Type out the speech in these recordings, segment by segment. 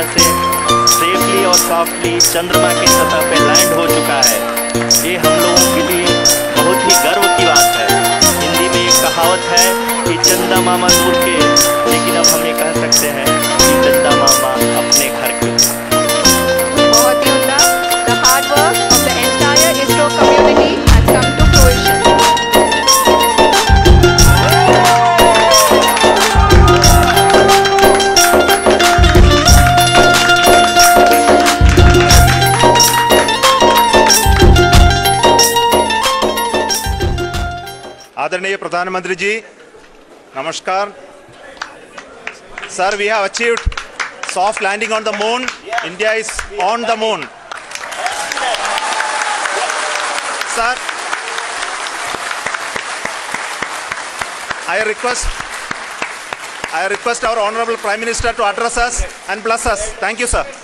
तरह से सेफली और सॉफ्टली चंद्रमा की सतह पे लैंड हो चुका है, ये हम लोगों के लिए बहुत ही गर्व की बात है। हिंदी में एक कहावत है कि चंदा मामा दूर के, लेकिन अब हम ये कह सकते हैं कि चंदा मामा अपने घर के। बहुत ही उम्दा। The hard work of the entire ISRO community has come to fruition. आदरणीय प्रधानमंत्री जी, नमस्कार। Sir, we have achieved soft landing on the moon. India is on the moon. Sir, I request our Honorable Prime Minister to address us and bless us. Thank you, sir.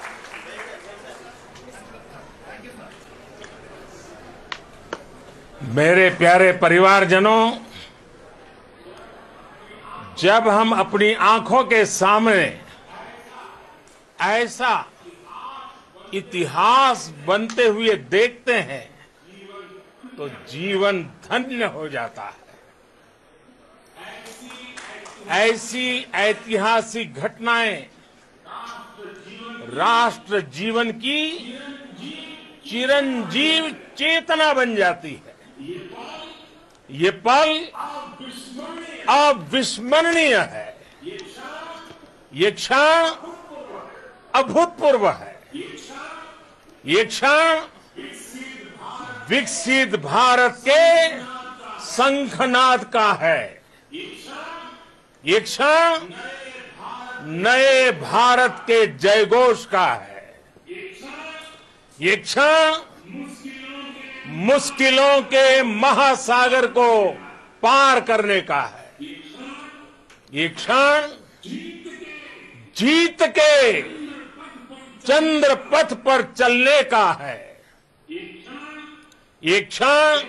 मेरे प्यारे परिवारजनों, जब हम अपनी आंखों के सामने ऐसा इतिहास बनते हुए देखते हैं तो जीवन धन्य हो जाता है। ऐसी ऐतिहासिक घटनाएं राष्ट्र जीवन की चिरंजीव चेतना बन जाती है। ये पल अविस्मरणीय है, ये क्षण अभूतपूर्व है, ये क्षण विकसित भारत के शंखनाद का है, ये क्षण नए भारत के जयघोष का है, ये क्षण मुश्किलों के महासागर को पार करने का है, ये क्षण जीत के चंद्र पथ पर चलने का है, ये क्षण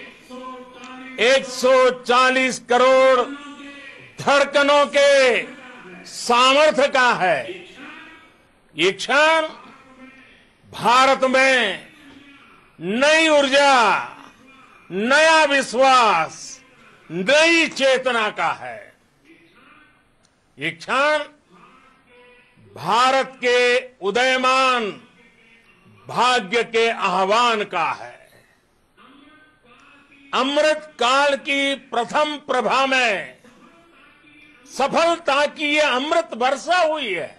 140 करोड़ धड़कनों के सामर्थ्य का है, ये क्षण भारत में नई ऊर्जा, नया विश्वास, नई चेतना का है, ये क्षण भारत के उदयमान भाग्य के आह्वान का है। अमृत काल की प्रथम प्रभा में सफलता की ये अमृत वर्षा हुई है।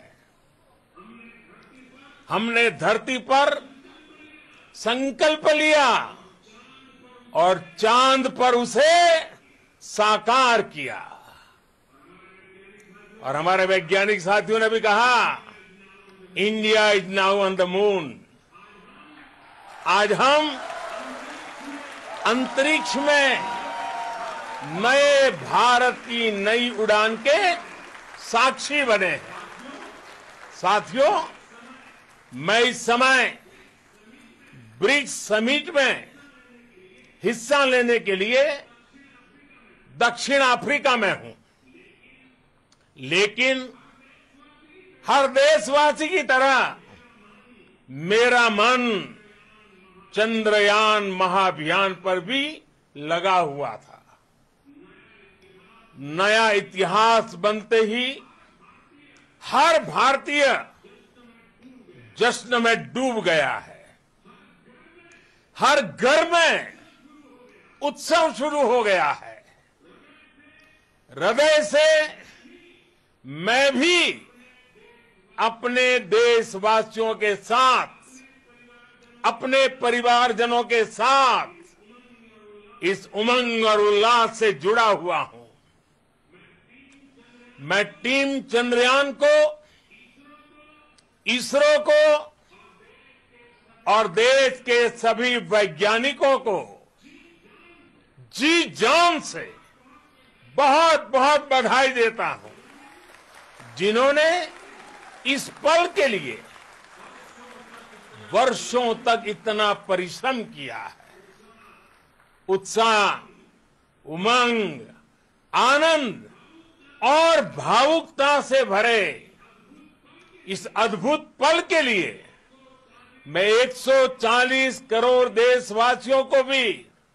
हमने धरती पर संकल्प लिया और चांद पर उसे साकार किया, और हमारे वैज्ञानिक साथियों ने भी कहा, India is now on the moon. आज हम अंतरिक्ष में नए भारत की नई उड़ान के साक्षी बने हैं। साथियों, मैं इस समय ब्रिक्स समिट में हिस्सा लेने के लिए दक्षिण अफ्रीका में हूं, लेकिन हर देशवासी की तरह मेरा मन चंद्रयान महाअभियान पर भी लगा हुआ था। नया इतिहास बनते ही हर भारतीय जश्न में डूब गया है। हर घर में उत्सव शुरू हो गया है। हृदय से मैं भी अपने देशवासियों के साथ, अपने परिवारजनों के साथ इस उमंग और उल्लास से जुड़ा हुआ हूं। मैं टीम चंद्रयान को, इसरो को और देश के सभी वैज्ञानिकों को जी जान से बहुत बहुत बधाई देता हूं, जिन्होंने इस पल के लिए वर्षों तक इतना परिश्रम किया है। उत्साह, उमंग, आनंद और भावुकता से भरे इस अद्भुत पल के लिए मैं 140 करोड़ देशवासियों को भी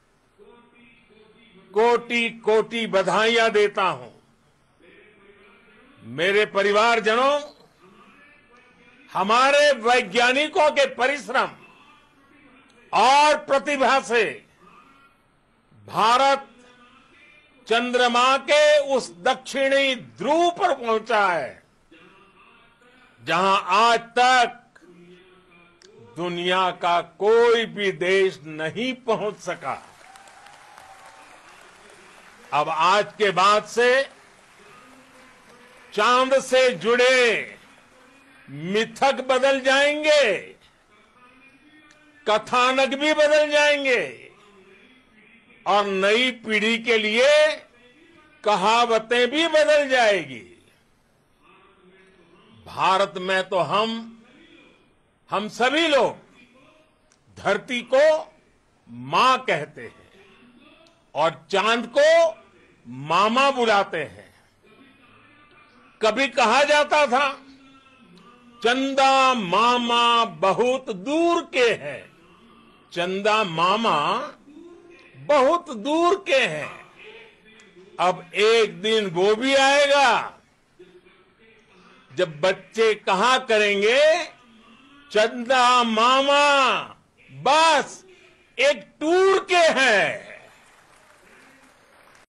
कोटि कोटि बधाइयां देता हूं। मेरे परिवारजनों, हमारे वैज्ञानिकों के परिश्रम और प्रतिभा से भारत चंद्रमा के उस दक्षिणी ध्रुव पर पहुंचा है जहां आज तक दुनिया का कोई भी देश नहीं पहुंच सका। अब आज के बाद से चांद से जुड़े मिथक बदल जाएंगे, कथानक भी बदल जाएंगे और नई पीढ़ी के लिए कहावतें भी बदल जाएगी। भारत में तो हम सभी लोग धरती को मां कहते हैं और चांद को मामा बुलाते हैं। कभी कहा जाता था चंदा मामा बहुत दूर के हैं, चंदा मामा बहुत दूर के हैं। अब एक दिन वो भी आएगा जब बच्चे कहा करेंगे चंदा मामा बस एक टूर के हैं।